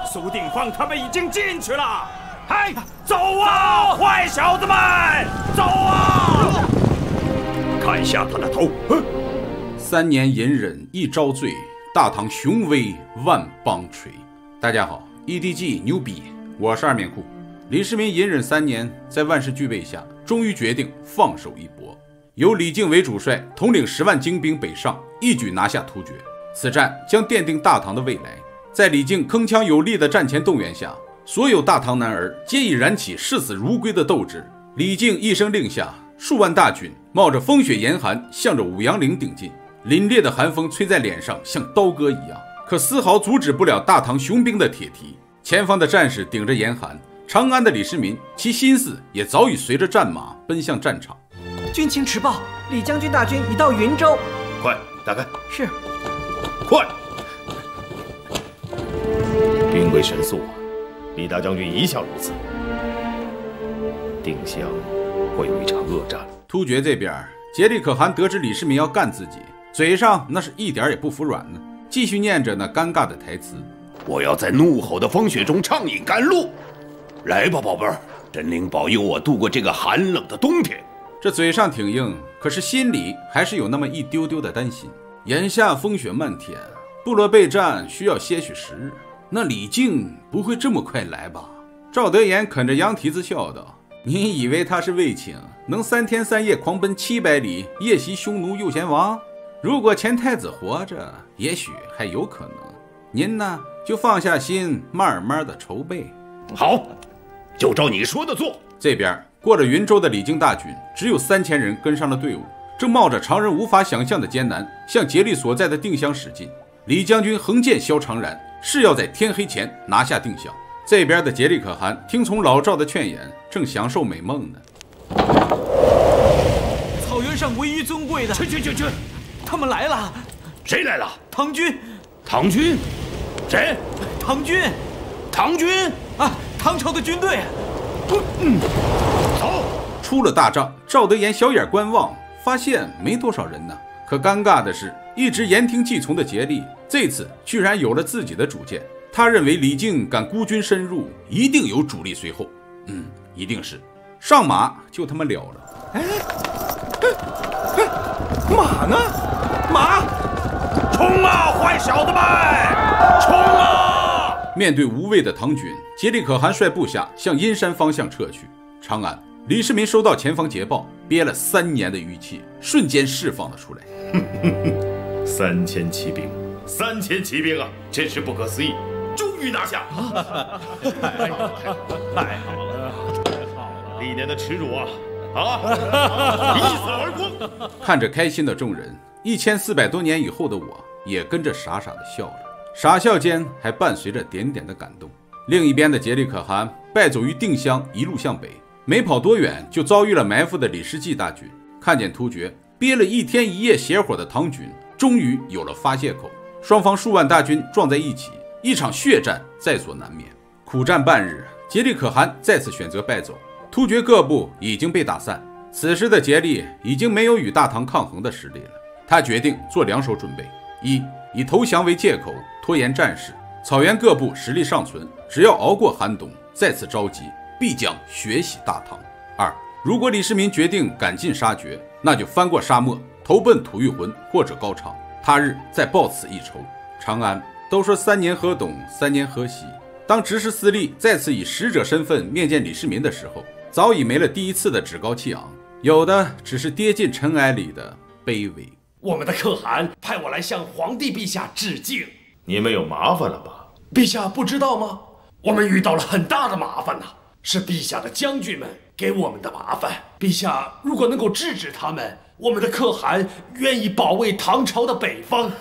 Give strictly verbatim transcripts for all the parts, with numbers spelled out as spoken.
苏定方他们已经进去了。嗨，走啊，坏小子们，走啊！砍下他的头！ 三年隐忍一朝醉，大唐雄威万邦垂。大家好 ，E D G 牛逼，我是二面裤。李世民隐忍三年，在万事俱备下，终于决定放手一搏。由李靖为主帅，统领十万精兵北上，一举拿下突厥。此战将奠定大唐的未来。在李靖铿锵有力的战前动员下，所有大唐男儿皆已燃起视死如归的斗志。李靖一声令下，数万大军冒着风雪严寒，向着武阳岭顶进。凛冽的寒风吹在脸上，像刀割一样，可丝毫阻止不了大唐雄兵的铁蹄。前方的战士顶着严寒，长安的李世民，其心思也早已随着战马奔向战场。 军情迟报，李将军大军已到云州。 快打开！ 是。 快！兵贵神速啊！李大将军一向如此。定襄会有一场恶战。 突厥这边，颉利可汗得知李世民要干自己，嘴上那是一点也不服软呢，继续念着那尴尬的台词：“ 我要在怒吼的风雪中畅饮甘露。来吧，宝贝儿，神灵保佑我度过这个寒冷的冬天。” 这嘴上挺硬，可是心里还是有那么一丢丢的担心。眼下风雪漫天，部落备战需要些许时日，那李靖不会这么快来吧？赵德言啃着羊蹄子笑道：“你以为他是卫青，能三天三夜狂奔七百里，夜袭匈奴右贤王？如果前太子活着，也许还有可能。您呢，就放下心，慢慢的筹备。” 好，就照你说的做。 这边过了云州的李靖大军只有三千人跟上了队伍，正冒着常人无法想象的艰难，向颉利所在的定襄驶进。李将军横剑萧长髯，是要在天黑前拿下定襄。这边的颉利可汗听从老赵的劝言，正享受美梦呢。 草原上唯一尊贵的， 去去去去， 他们来了。 谁来了？ 唐军。 唐军？谁？ 唐军。 唐军啊，唐朝的军队。 嗯，走。 出了大帐，赵德言小眼观望，发现没多少人呢。可尴尬的是，一直言听计从的颉利，这次居然有了自己的主见。他认为李靖敢孤军深入，一定有主力随后。嗯，一定是。上马就他妈了了。 哎，马呢？马！冲啊，坏小子们！冲啊！ 面对无畏的唐军，颉利可汗率部下向阴山方向撤去。长安，李世民收到前方捷报，憋了三年的郁气瞬间释放了出来。 三千骑兵，三千骑兵啊，真是不可思议！终于拿下！太好了，太好了，太好了！历年的耻辱啊，啊，一扫而光。 看着开心的众人，一千四百多年以后的我也跟着傻傻的笑了，傻笑间还伴随着点点的感动。另一边的颉利可汗败走于定襄，一路向北，没跑多远就遭遇了埋伏的李世济大军。看见突厥憋了一天一夜邪火的唐军，终于有了发泄口，双方数万大军撞在一起，一场血战在所难免。苦战半日，颉利可汗再次选择败走，突厥各部已经被打散。此时的颉利已经没有与大唐抗衡的实力了，他决定做两手准备：一，以投降为借口拖延战事，草原各部实力尚存，只要熬过寒冬，再次召集，必将血洗大唐；二，如果李世民决定赶尽杀绝，那就翻过沙漠，投奔吐谷浑或者高昌，他日再报此一仇。长安都说三年河东，三年河西。当执事司隶再次以使者身份面见李世民的时候，早已没了第一次的趾高气昂，有的只是跌进尘埃里的卑微。 我们的可汗派我来向皇帝陛下致敬。 你们有麻烦了吧？ 陛下不知道吗？我们遇到了很大的麻烦呐、啊，是陛下的将军们给我们的麻烦。陛下如果能够制止他们，我们的可汗愿意保卫唐朝的北方。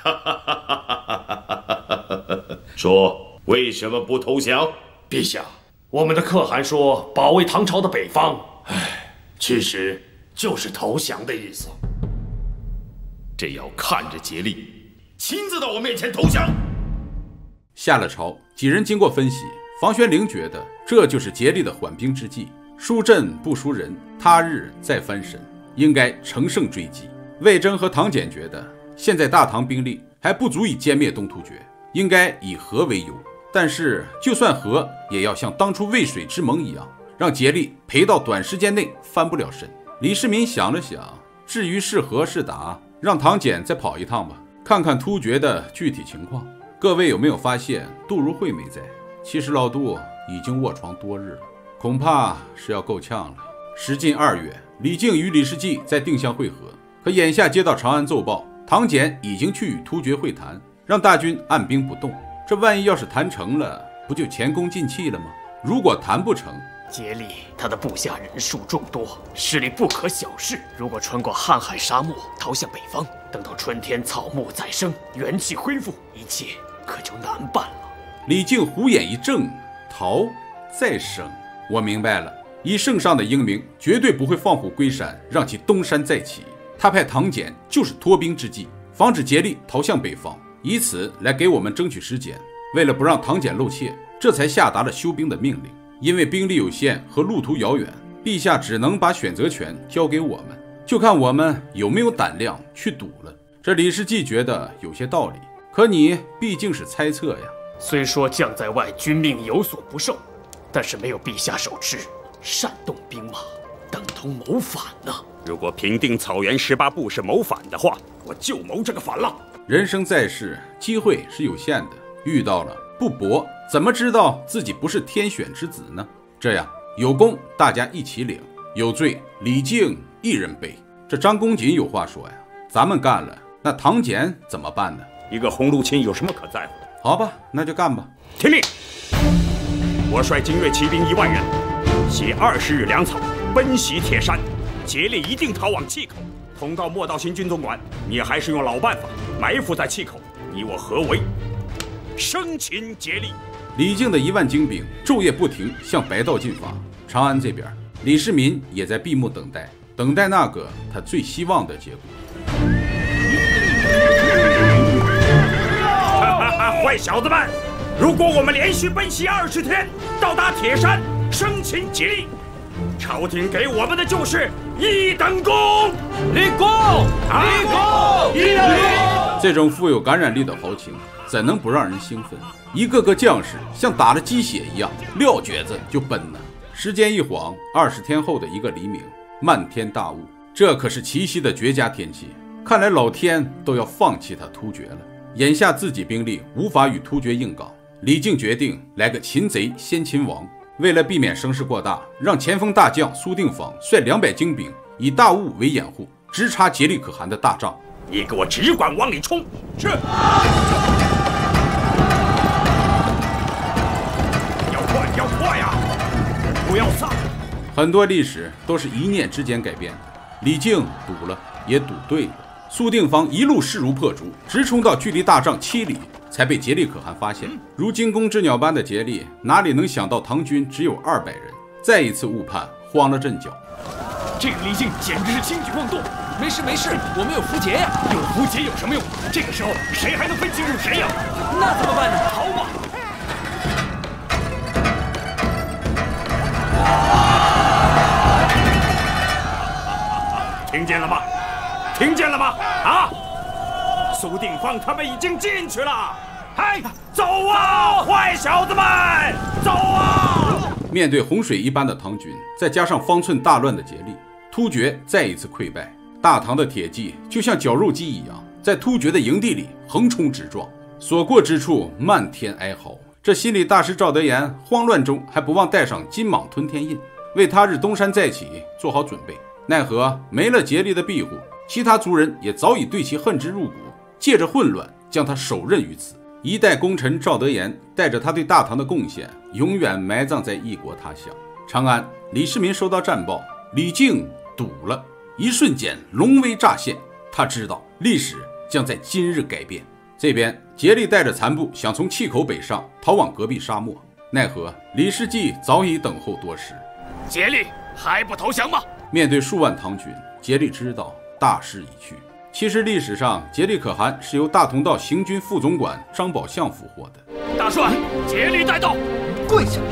说为什么不投降？ 陛下，我们的可汗说保卫唐朝的北方，唉，其实就是投降的意思。 这要看着颉利亲自到我面前投降。 下了朝，几人经过分析，房玄龄觉得这就是颉利的缓兵之计，输阵不输人，他日再翻身，应该乘胜追击。魏征和唐俭觉得现在大唐兵力还不足以歼灭东突厥，应该以和为优。 但是就算和，也要像当初渭水之盟一样，让竭力赔到短时间内翻不了身。李世民想了想，至于是和是打，让唐俭再跑一趟吧，看看突厥的具体情况。各位有没有发现杜如晦没在？其实老杜已经卧床多日了，恐怕是要够呛了。时近二月，李靖与李世继在定襄会合，可眼下接到长安奏报，唐俭已经去与突厥会谈，让大军按兵不动。这万一要是谈成了，不就前功尽弃了吗？如果谈不成， 竭力他的部下人数众多，势力不可小视。如果穿过瀚海沙漠逃向北方，等到春天草木再生，元气恢复，一切可就难办了。 李靖虎眼一睁，逃再生，我明白了。以圣上的英明，绝对不会放虎归山，让其东山再起。他派唐俭就是拖兵之计，防止竭力逃向北方，以此来给我们争取时间。为了不让唐俭露怯，这才下达了休兵的命令。因为兵力有限和路途遥远，陛下只能把选择权交给我们，就看我们有没有胆量去赌了。这李世继觉得有些道理，可你毕竟是猜测呀。 虽说将在外，君命有所不受，但是没有陛下手持，煽动兵马，等同谋反呢。 如果平定草原十八部是谋反的话，我就谋这个反了。 人生在世，机会是有限的，遇到了不搏，怎么知道自己不是天选之子呢？这样，有功大家一起领，有罪李靖一人背。这张公瑾有话说呀，咱们干了，那唐俭怎么办呢？ 一个红禄卿有什么可在乎的？ 好吧，那就干吧。 听令，我率精锐骑兵一万人，携二十日粮草，奔袭铁山，竭力一定逃往碛口，通到莫道新军总管。你还是用老办法，埋伏在碛口，你我合围，生擒竭力。 李靖的一万精兵昼夜不停向白道进发。长安这边，李世民也在闭目等待，等待那个他最希望的结果。 坏小子们！如果我们连续奔袭二十天，到达铁山，生擒竭力，朝廷给我们的就是一等功。 立功！立功！一等功！ 这种富有感染力的豪情，怎能不让人兴奋？一个个将士像打了鸡血一样，撂蹶子就奔呢。时间一晃，二十天后的一个黎明，漫天大雾，这可是奇袭的绝佳天气。看来老天都要放弃他突厥了。眼下自己兵力无法与突厥硬刚，李靖决定来个擒贼先擒王。为了避免声势过大，让前锋大将苏定方率两百精兵以大雾为掩护，直插竭力可汗的大帐。 你给我只管往里冲！是。要快，要快呀！不要散。 很多历史都是一念之间改变的。李靖赌了，也赌对了。苏定方一路势如破竹，直冲到距离大帐七里，才被竭力可汗发现。如惊弓之鸟般的竭力，哪里能想到唐军只有二百人，再一次误判，慌了阵脚。 这个李靖简直是轻举妄动。 没事没事，我们有符节呀。 有符节有什么用？这个时候谁还能分清楚谁呀？ 那怎么办呢？ 逃吧！ 听见了吗？听见了吗？啊！苏定方他们已经进去了。嗨，走啊，坏小子们，走啊！ 面对洪水一般的唐军，再加上方寸大乱的竭力，突厥再一次溃败。大唐的铁骑就像绞肉机一样，在突厥的营地里横冲直撞，所过之处漫天哀嚎。这心理大师赵德言慌乱中还不忘带上金蟒吞天印，为他日东山再起做好准备。奈何没了竭力的庇护，其他族人也早已对其恨之入骨，借着混乱将他手刃于此。一代功臣赵德言带着他对大唐的贡献，永远埋葬在异国他乡。长安，李世民收到战报，李靖赌了。一瞬间龙威乍现，他知道历史将在今日改变。这边竭力带着残部想从碛口北上，逃往隔壁沙漠，奈何李世继早已等候多时。 竭力还不投降吗？ 面对数万唐军，竭力知道大势已去。其实历史上竭力可汗是由大同道行军副总管张宝相俘获的。 大帅，竭力带到， 跪下！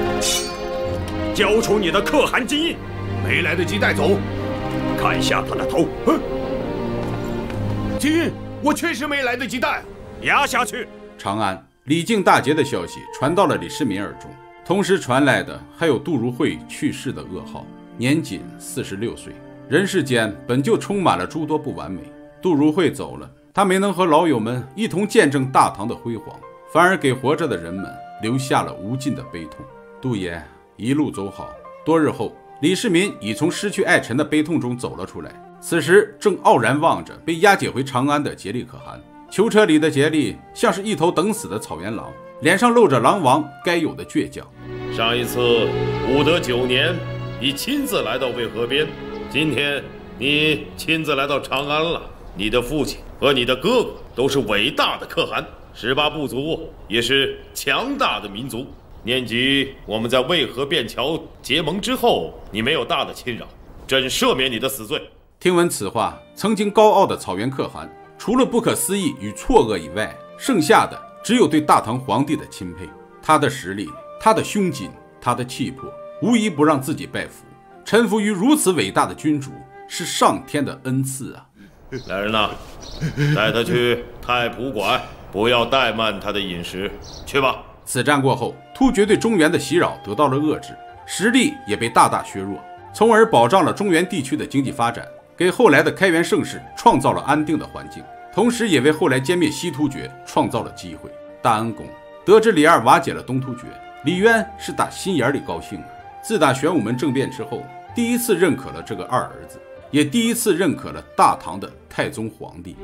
交出你的可汗金印。 没来得及带走。 看下他的头。 嗯，金印我确实没来得及带。 压下去。 长安， 李靖大捷的消息传到了李世民耳中，同时传来的还有杜如晦去世的噩耗，年仅四十六岁。人世间本就充满了诸多不完美，杜如晦走了，他没能和老友们一同见证大唐的辉煌，反而给活着的人们留下了无尽的悲痛。杜爷一路走好。多日后，李世民已从失去爱臣的悲痛中走了出来，此时正傲然望着被押解回长安的竭利可汗。囚车里的竭利像是一头等死的草原狼，脸上露着狼王该有的倔强。 上一次武德九年，你亲自来到渭河边，今天你亲自来到长安了。你的父亲和你的哥哥都是伟大的可汗，十八部族也是强大的民族。念及我们在渭河便桥结盟之后，你没有大的侵扰，朕赦免你的死罪。 听闻此话，曾经高傲的草原可汗，除了不可思议与错愕以外，剩下的只有对大唐皇帝的钦佩。他的实力，他的胸襟，他的气魄，无一不让自己拜服。臣服于如此伟大的君主，是上天的恩赐啊！ 来人呐，带他去太仆馆，不要怠慢他的饮食。去吧。 此战过后，突厥对中原的袭扰得到了遏制，实力也被大大削弱，从而保障了中原地区的经济发展，给后来的开元盛世创造了安定的环境，同时也为后来歼灭西突厥创造了机会。大安宫得知李二瓦解了东突厥，李渊是打心眼里高兴啊。自打玄武门政变之后，第一次认可了这个二儿子，也第一次认可了大唐的太宗皇帝。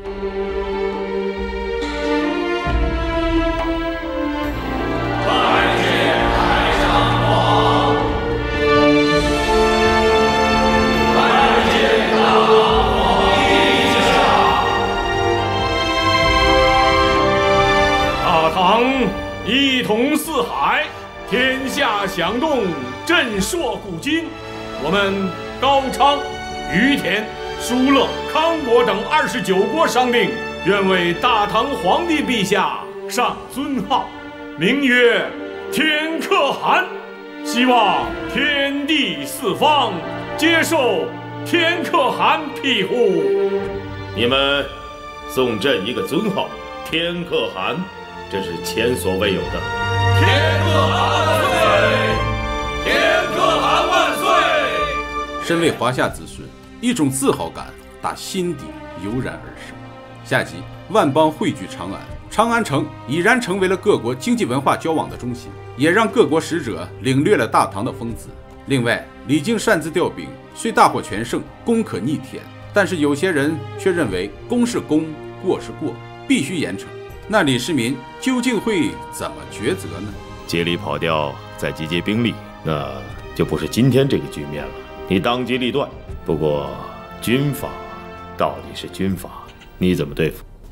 拜见太上皇！拜见大唐皇陛下！ 大唐一统四海，天下响动，震烁古今。我们高昌、于田、疏勒、康国等二十九国商定，愿为大唐皇帝陛下上尊号，名曰天可汗，希望天地四方接受天可汗庇护。 你们送朕一个尊号，天可汗，这是前所未有的。 天可汗万岁！天可汗万岁！ 身为华夏子孙，一种自豪感打心底油然而生。下集万邦汇聚长安，长安城已然成为了各国经济文化交往的中心，也让各国使者领略了大唐的风姿。另外，李靖擅自调兵，虽大获全胜，功可逆天，但是有些人却认为功是功，过是过，必须严惩。那李世民究竟会怎么抉择呢？ 竭力跑掉，再集结兵力，那就不是今天这个局面了。你当机立断，不过军法到底是军法，你怎么对付？